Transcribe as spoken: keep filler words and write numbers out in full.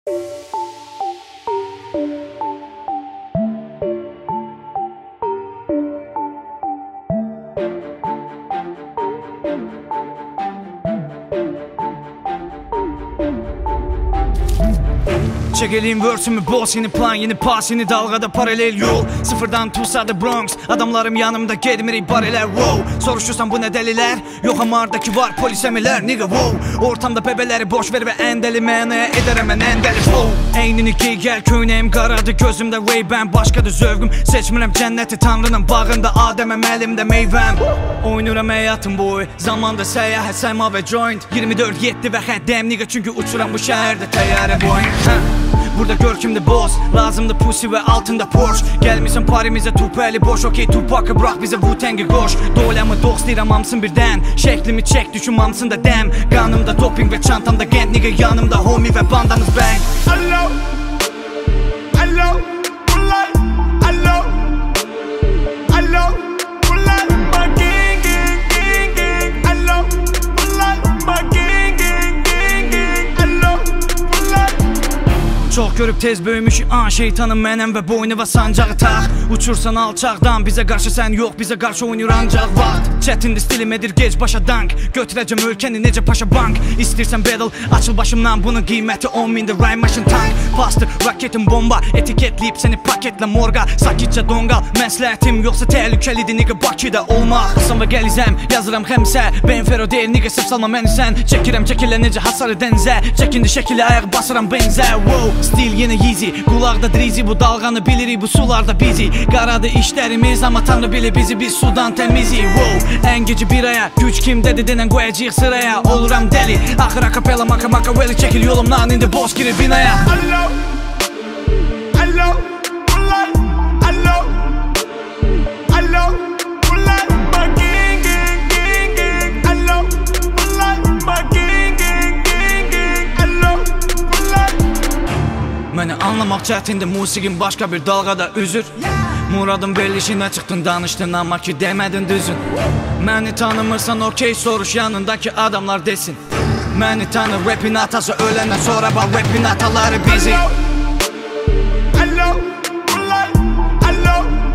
Çekelim versümü boss, yeni plan, yeni pas, yeni dalgada paralel yol. Sıfırdan Tusa'da Bronx, adamlarım yanımda gedmirik bareler, wow. Soruşursan bu ne deliler, yok amardaki var polis emeler, nigga wow. Ortamda bebeleri boş ver ve endeli mənaya ederim ben endeli wow. Eynini giy gel köyüneyim qaradı gözümdə way, ben başkadır zövgüm. Seçmirəm cənnəti tanrının bağında, Adem'em elimdə meyvəm. Oynuram həyatım boyu, zamanda səyahət sayma ve joint. yirmi dört yedi ve həddəm nigga, çünkü uçuram bu şəhərdə təyyarə boyun. Burada görkümde boss, lazımdı pussy ve altında Porsche. Gelmişsin parimize tupeli boş, okey Tupac'ı bırak bize Wu-Tang'i koş. Dolamı dokslayamamsın birden, şeklimi çek düşünmamsın da dem. Kanımda doping ve çantamda gent nigga, yanımda homie ve bandamız bang. Hello, hello, ulay, hello, hello, ulay, my gang, gang, gang, gang, hello, ulay, my gang, gang, gang, gang, hello, ulay. Çok görüp tez böyümüş an şeytanım mənim ve boynu ve sancağı tak. Uçursan alçaqdan bize karşı sen yok, bize karşı oynur ancaq vaxt. Çetindir stilim edir gec başa dank, götürəcəm ölkəni necə Pasha bank. İstirsən battle açıl başımdan, bunun qiyməti on mindir rhyme machine tank. Pastır raketin bomba, etiketleyip seni paketle morga. Sakitcə donqal, məsləhətim yoxsa təhlükəlidir nigga, Bakıda olmaq. Qısan və gəlizəm, yazıram xəmsə, ben fero deyil nigga, sırf salma məni sən. Çəkirəm çəkillə necə hasarı dənzə, çəkindi şəkili ayaq basıram benzə, wow. Stil yine easy, kulaqda drizi, bu dalğanı bilirik, bu sularda bizi. Qaradı işlərimiz, ama tanrı bilir bizi, biz sudan təmizi, wow. En geci bir aya, güç kimdədir denən qoyacaq sıraya. Oluram deli, axır akapella maka maka veli, çəkil yolumdan indi boş girir binaya. Hello, hello, ulay, hello, hello, ulay, my gang, gang, gang, gang, hello, ulay, my gang, gang, gang, gang, hello, ulay. Məni anlamaq çətindir, musiqin başqa bir dalğada üzür. Muradın bellişinə çıxdın, danışdın ama ki demədin düzün. Məni tanımırsan okey, soruş yanındaki adamlar desin. Məni tanır rapin atası, öləndən sonra bak rapin ataları bizi. Hello, hello, ulay, hello,